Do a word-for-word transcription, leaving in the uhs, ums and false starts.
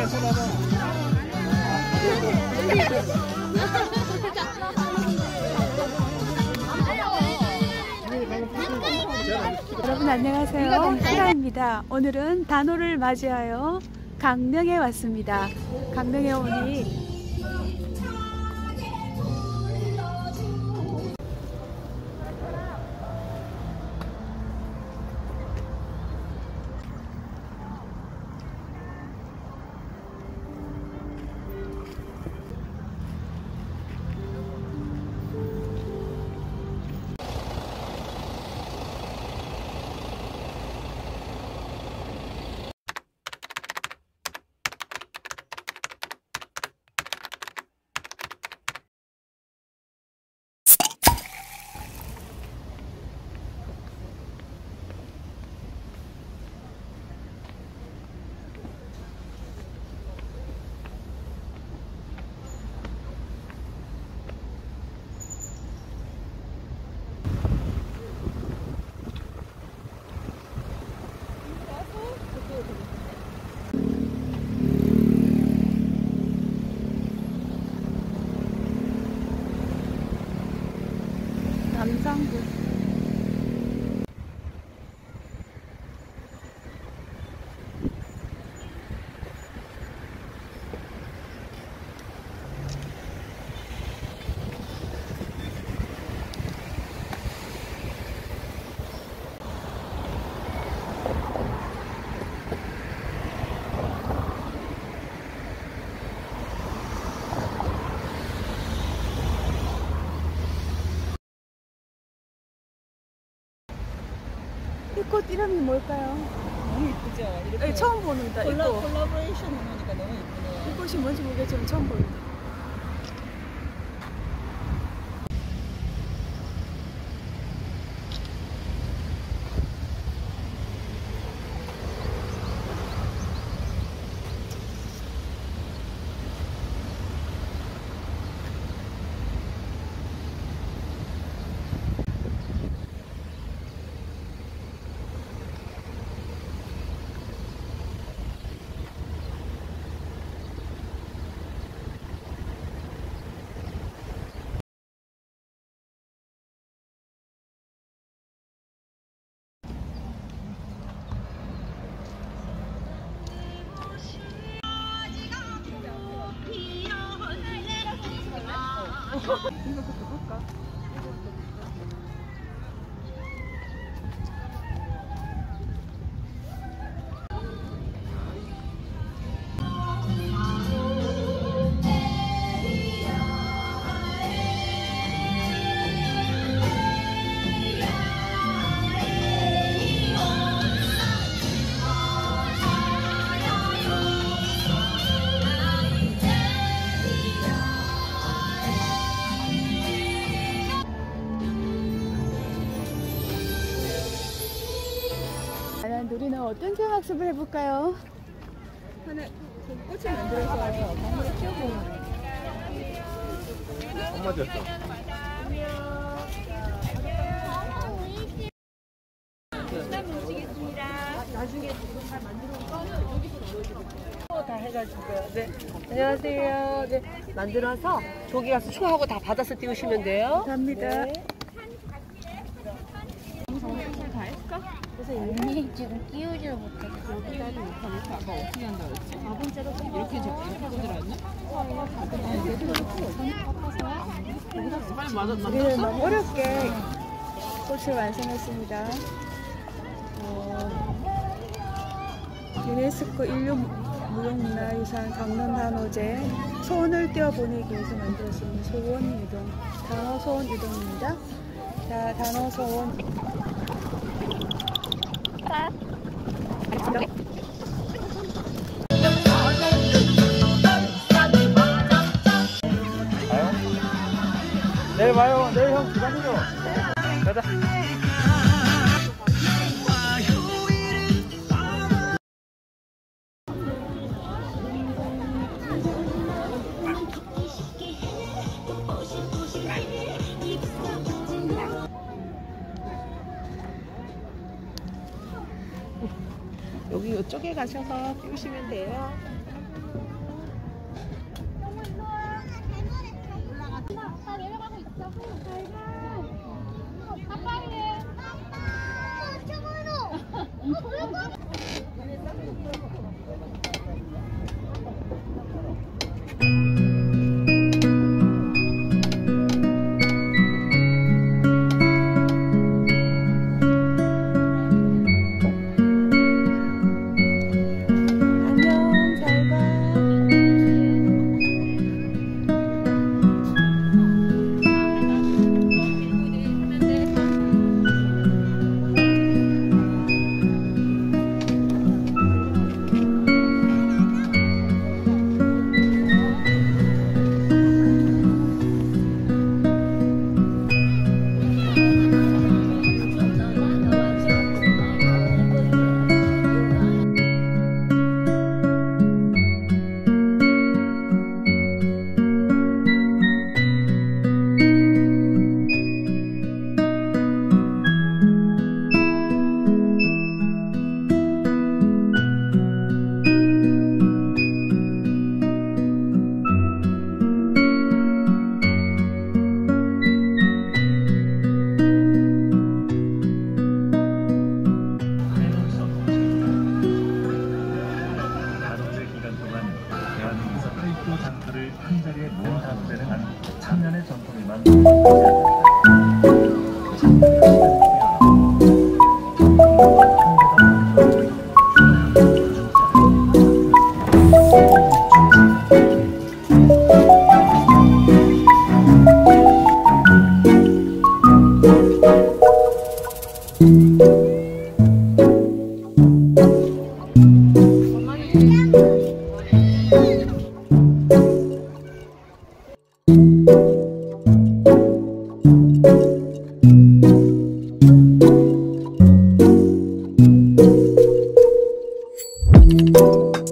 여러분 안녕하세요. 프라입니다. 오늘은 단오를 맞이하여 강릉에 왔습니다. 강릉에 오니 남상구 이 꽃 이름이 뭘까요? 너무 예쁘죠? 이렇게 네, 처음 보는다. 콜라, 이거 콜라보레이션 해놓으니까 너무 예쁘네요. 이 꽃이 뭔지 모르겠지만 처음 보인다. 이거부터 볼까? 과연 우리는 어떤 체험학습을 해볼까요? 하나, 꽃을 만들어서 나무를 키워보는 한마디였어. 일단 모시겠습니다. 나중에 잘 만들어 거는 여기서 다 해가지고요. 네, 안녕하세요. 네, 만들어서 저기 가서 추하고 다 받아서 띄우시면 돼요. 감사합니다. 네. 그래서 여기 지금 끼우지를 못해. 여기다리 못하고 아까 어떻게 한다고 했지? 사 번째로 이렇게 이렇게 들어왔나? 빨리 맞았나? 우리는 너무 어렵게 꽃을 완성했습니다. 어, 유네스코 인류 무형문화유산 강릉 단오제 소원을 띄워보내기 위해서 만들었습니다. 소원 유동, 단오 소원 유동입니다. 자, 단오 소원. 내일 봐요. 내일 형 기다리죠. 가자. 여기 이쪽에 가셔서 띄우시면 돼요. 안녕, 잘 가. 단오제 기간 동안 대한민국에서 팔도 장터를 한 자리에 모은 다음에는 한 천년의 전통을 만들어 안녕.